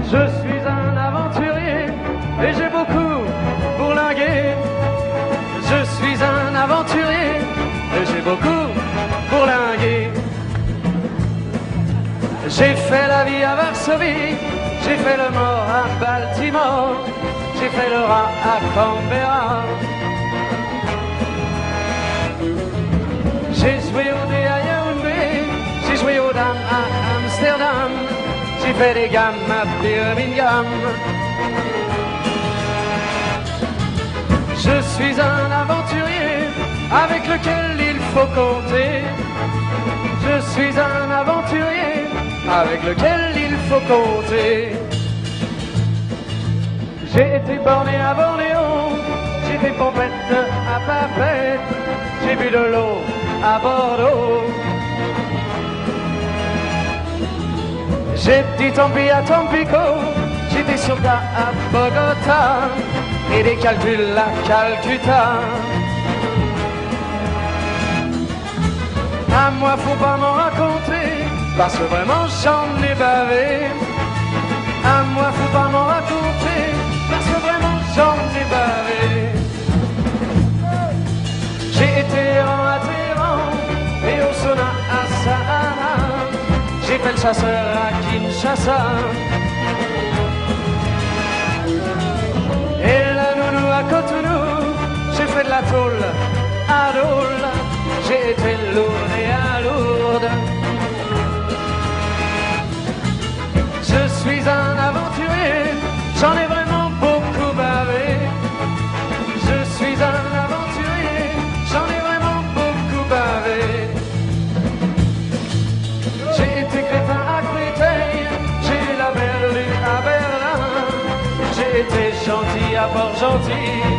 Je suis un aventurier et j'ai beaucoup bourlingué. Je suis un aventurier et j'ai beaucoup bourlingué. J'ai fait la vie à Varsovie, j'ai fait le mort à Baltimore, j'ai fait le rat à Canberra. J'ai joué au dé à Yaoundé, j'ai joué aux dames à Amsterdam, j'ai fait des gammes à Birmingham. Je suis un aventurier avec lequel il faut compter. Je suis un aventurier avec lequel il faut compter. J'ai été borné à Bornéo, j'ai fait pompette à Papette, j'ai bu de l'eau à Bordeaux. J'ai dit tant pis à Tampico, j'étais soldat à Bogota et des calculs à Calcutta. À moi faut pas m'en raconter, parce que vraiment j'en ai bavé. À moi faut pas m'en raconter, parce que vraiment j'en ai bavé. J'ai été errant à Téhéran et au sauna à Sahara. J'ai fait le chasseur à Kinshasa et la nounou à Cotonou. J'ai fait de la tôle à Dole, j'ai été lourd et à Lourdes. Je suis un aventurier, j'en ai vraiment beaucoup bavé. Je suis un aventurier, j'en ai vraiment beaucoup bavé. J'ai été crétin à Créteil, j'ai la Berlue à Berlin, j'ai été gentil à Port-Gentil.